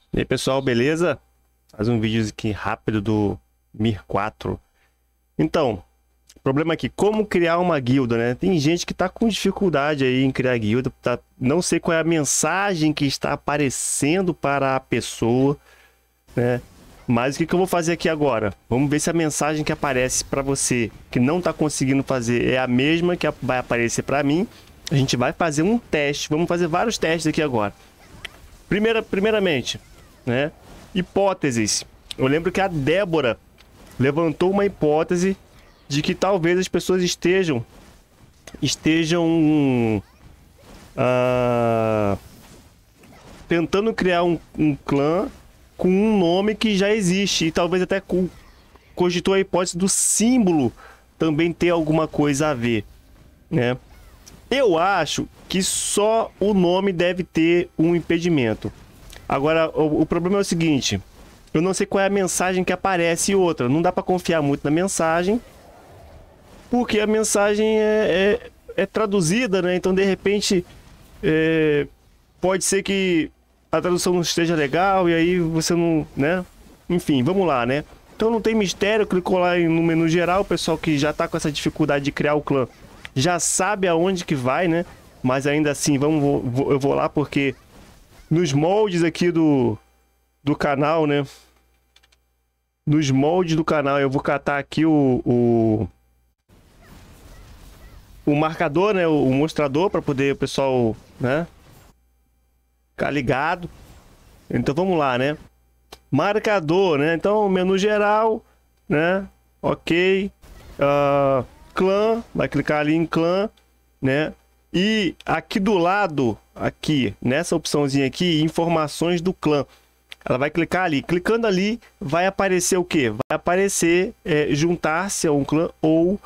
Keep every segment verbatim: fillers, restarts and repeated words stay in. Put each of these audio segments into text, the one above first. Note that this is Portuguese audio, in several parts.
E aí pessoal, beleza? Faz um vídeo aqui rápido do Mir quatro. Então, o problema aqui, como criar uma guilda, né? Tem gente que tá com dificuldade aí em criar guilda, tá? Não sei qual é a mensagem que está aparecendo para a pessoa, né? Mas o que, que eu vou fazer aqui agora? Vamos ver se a mensagem que aparece para você, que não tá conseguindo fazer, é a mesma que vai aparecer para mim. A gente vai fazer um teste, vamos fazer vários testes aqui agora. Primeira, primeiramente, né? Hipóteses. Eu lembro que a Débora levantou uma hipótese de que talvez as pessoas estejam estejam uh, tentando criar um, um clã com um nome que já existe e talvez até com, cogitou a hipótese do símbolo também ter alguma coisa a ver, né? Eu acho que só o nome deve ter um impedimento. Agora, o, o problema é o seguinte, eu não sei qual é a mensagem que aparece e outra. Não dá para confiar muito na mensagem, porque a mensagem é, é, é traduzida, né? Então, de repente, é, pode ser que a tradução não esteja legal e aí você não, né? Enfim, vamos lá, né? Então não tem mistério, clicou lá no menu geral, o pessoal que já tá com essa dificuldade de criar o clã já sabe aonde que vai, né? Mas ainda assim, vamos, vou, eu vou lá porque nos moldes aqui do, do canal, né? Nos moldes do canal eu vou catar aqui o, o, o marcador, né? O, o mostrador para poder o pessoal, né? Ficar ligado. Então vamos lá, né? Marcador, né? Então menu geral, né? Ok. Uh, clã, vai clicar ali em clã, né? E aqui do lado, aqui, nessa opçãozinha aqui, informações do clã. Ela vai clicar ali. Clicando ali, vai aparecer o quê? Vai aparecer é, juntar-se a um clã ou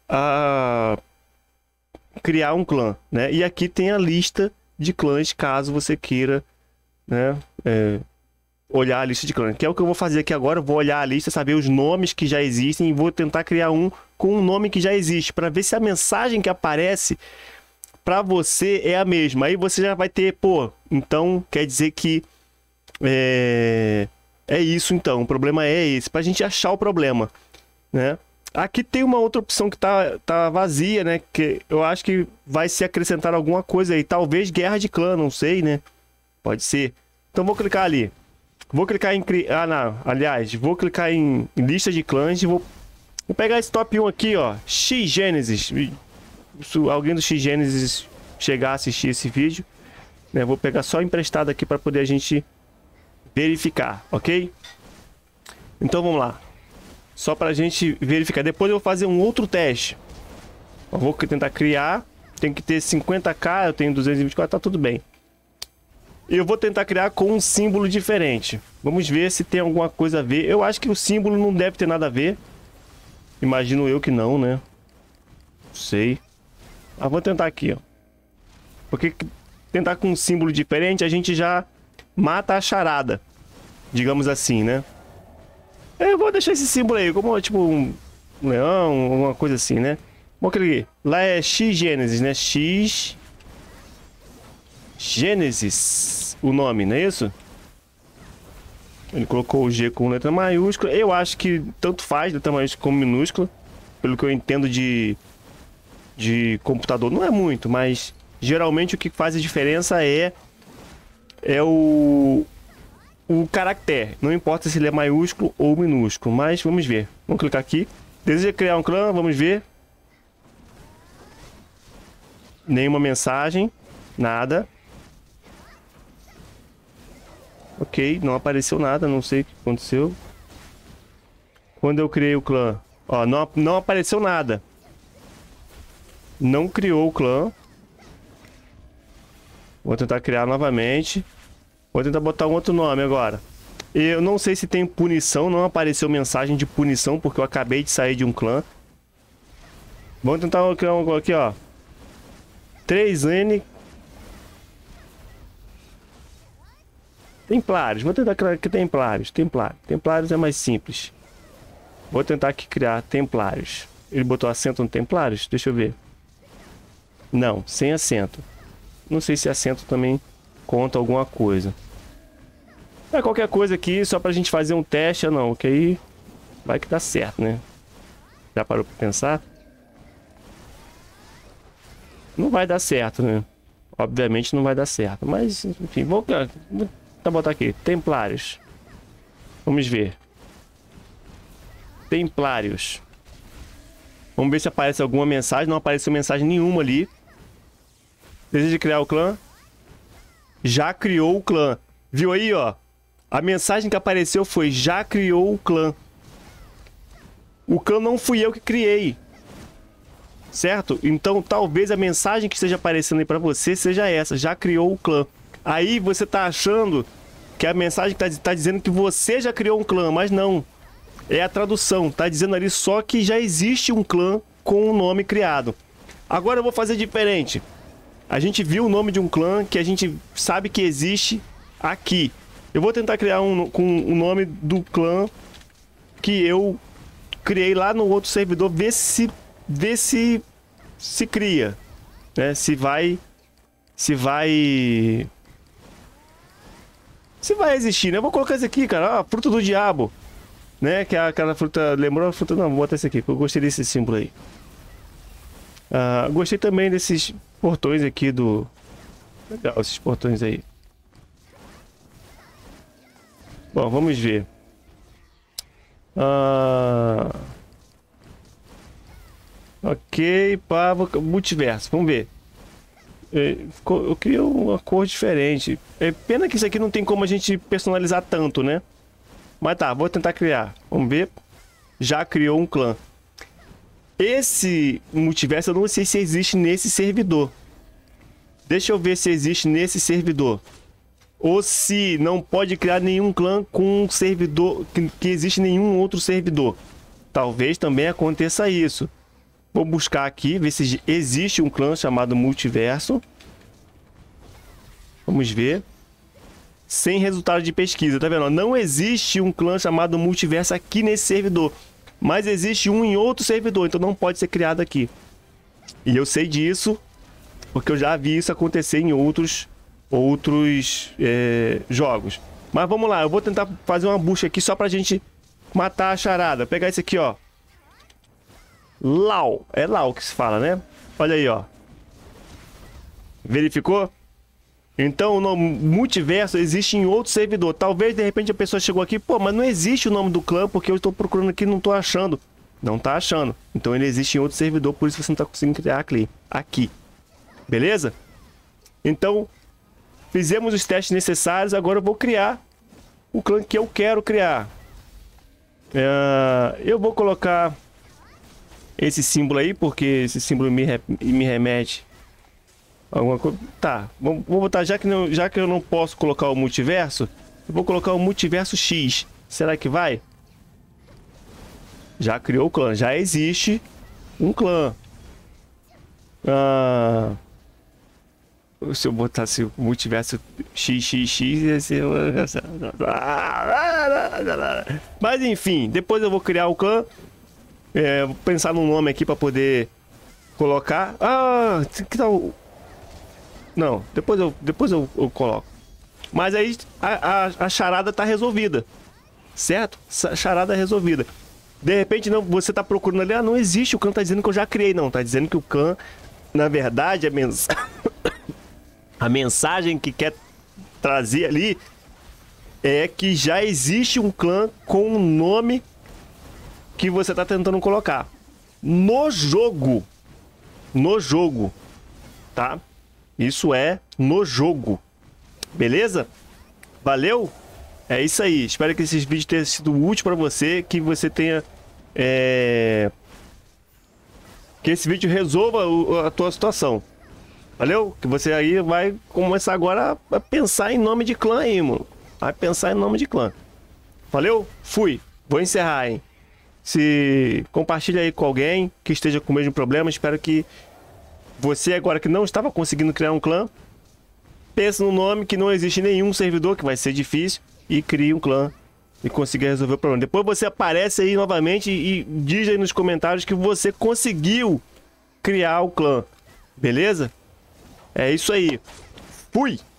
a criar um clã, né? E aqui tem a lista de clãs, caso você queira, né? É, olhar a lista de clãs. Que é o que eu vou fazer aqui agora. Eu vou olhar a lista, saber os nomes que já existem e vou tentar criar um com um nome que já existe, para ver se a mensagem que aparece para você é a mesma. Aí você já vai ter, pô, então quer dizer que é, é isso então, o problema é esse, pra gente achar o problema, né? Aqui tem uma outra opção que tá, tá vazia, né? Que eu acho que vai se acrescentar alguma coisa aí, talvez guerra de clã, não sei, né? Pode ser. Então vou clicar ali. Vou clicar em... Ah, não. Aliás, vou clicar em, em lista de clãs e vou... Vou pegar esse top um aqui, ó. X-Genesis. Se alguém do X-Genesis chegar a assistir esse vídeo, né? Vou pegar só emprestado aqui para poder a gente verificar, ok? Então vamos lá. Só para a gente verificar. Depois eu vou fazer um outro teste. Eu vou tentar criar. Tem que ter cinquenta K, eu tenho duzentos e vinte e quatro, tá tudo bem. Eu vou tentar criar com um símbolo diferente. Vamos ver se tem alguma coisa a ver. Eu acho que o símbolo não deve ter nada a ver. Imagino eu que não, né? Não sei. Mas vou tentar aqui, ó. Porque tentar com um símbolo diferente, a gente já mata a charada. Digamos assim, né? Eu vou deixar esse símbolo aí, como tipo um leão, alguma coisa assim, né? Vou clicar. Lá é X-Genesis, né? X... Gênesis, o nome, não é isso? Ele colocou o G com letra maiúscula. Eu acho que tanto faz letra maiúscula como minúscula. Pelo que eu entendo de, de computador. Não é muito, mas geralmente o que faz a diferença é, é o, o caractere. Não importa se ele é maiúsculo ou minúsculo, mas vamos ver. Vamos clicar aqui. Deseja criar um clã, vamos ver. Nenhuma mensagem, nada. Ok, não apareceu nada, não sei o que aconteceu. Quando eu criei o clã, ó, não, não apareceu nada. Não criou o clã. Vou tentar criar novamente. Vou tentar botar um outro nome agora. Eu não sei se tem punição, não apareceu mensagem de punição, porque eu acabei de sair de um clã. Vamos tentar criar um aqui, ó. três N... Templários, vou tentar criar aqui Templários, Templários, Templários é mais simples. Vou tentar aqui criar Templários. Ele botou acento no Templários? Deixa eu ver. Não, sem acento. Não sei se acento também conta alguma coisa. É qualquer coisa aqui, só pra gente fazer um teste, ou não, que aí vai que dá certo, né? Já parou pra pensar? Não vai dar certo, né? Obviamente não vai dar certo, mas enfim, vou, vou botar aqui, Templários. Vamos ver. Templários. Vamos ver se aparece alguma mensagem. Não apareceu mensagem nenhuma ali. Deseja criar o clã? Já criou o clã. Viu aí, ó? A mensagem que apareceu foi: já criou o clã. O clã não fui eu que criei. Certo? Então talvez a mensagem que esteja aparecendo aí pra você seja essa: já criou o clã. Aí você tá achando que a mensagem tá, tá dizendo que você já criou um clã, mas não. É a tradução, tá dizendo ali só que já existe um clã com um nome criado. Agora eu vou fazer diferente. A gente viu o nome de um clã que a gente sabe que existe aqui. Eu vou tentar criar um com o nome do clã que eu criei lá no outro servidor, ver se ver se se cria, né? Se vai se vai se vai existir, né? Eu vou colocar esse aqui, cara, ó, fruta do diabo. Né, que é aquela fruta, lembrou a fruta, não, vou botar esse aqui, porque eu gostei desse símbolo aí. Ah, gostei também desses portões aqui do... Legal, esses portões aí. Bom, vamos ver. Ah... Ok, pá, multiverso, vamos ver. Eu criei uma cor diferente. É pena que isso aqui não tem como a gente personalizar tanto, né? Mas tá, vou tentar criar. Vamos ver. Já criou um clã. Esse multiverso eu não sei se existe nesse servidor. Deixa eu ver se existe nesse servidor. Ou se não pode criar nenhum clã com um servidor que, que existe nenhum outro servidor. Talvez também aconteça isso. Vou buscar aqui, ver se existe um clã chamado Multiverso. Vamos ver. Sem resultado de pesquisa, tá vendo? Não existe um clã chamado Multiverso aqui nesse servidor, mas existe um em outro servidor, então não pode ser criado aqui. E eu sei disso porque eu já vi isso acontecer em outros outros é, jogos. Mas vamos lá, eu vou tentar fazer uma busca aqui só pra gente matar a charada. Vou pegar esse aqui, ó. Lau, é Lau que se fala, né? Olha aí, ó. Verificou? Então o nome Multiverso existe em outro servidor. Talvez de repente a pessoa chegou aqui, pô, mas não existe o nome do clã porque eu estou procurando aqui e não estou achando. Não tá achando. Então ele existe em outro servidor, por isso você não está conseguindo criar aqui. aqui. Beleza? Então fizemos os testes necessários. Agora eu vou criar o clã que eu quero criar. É, eu vou colocar esse símbolo aí, porque esse símbolo me, re, me remete alguma coisa. Tá, vou, vou botar, já que, não, já que eu não posso colocar o multiverso, eu vou colocar o multiverso X. Será que vai? Já criou o clã, já existe um clã. Ah, se eu botasse o multiverso X X X, ia ser... Mas enfim, depois eu vou criar o clã. É, vou pensar num nome aqui para poder colocar. Ah, que tal? Não, depois eu, depois eu, eu coloco. Mas aí a, a, a charada tá resolvida, certo? A charada é resolvida. De repente não, você tá procurando ali, ah, não existe, o clã tá dizendo que eu já criei. Não, tá dizendo que o clã, na verdade, a, mens... a mensagem que quer trazer ali é que já existe um clã com um nome que você tá tentando colocar no jogo. No jogo, tá? Isso é no jogo. Beleza? Valeu? É isso aí. Espero que esses vídeos tenham sido úteis para você, que você tenha é... que esse vídeo resolva a tua situação. Valeu? Que você aí vai começar agora a pensar em nome de clã aí, mano. Vai pensar em nome de clã. Valeu? Fui. Vou encerrar, hein? Se compartilha aí com alguém que esteja com o mesmo problema. Espero que você agora que não estava conseguindo criar um clã, pense no nome que não existe nenhum servidor, que vai ser difícil, e crie um clã e consiga resolver o problema. Depois você aparece aí novamente e diz aí nos comentários que você conseguiu criar o clã. Beleza? É isso aí. Fui!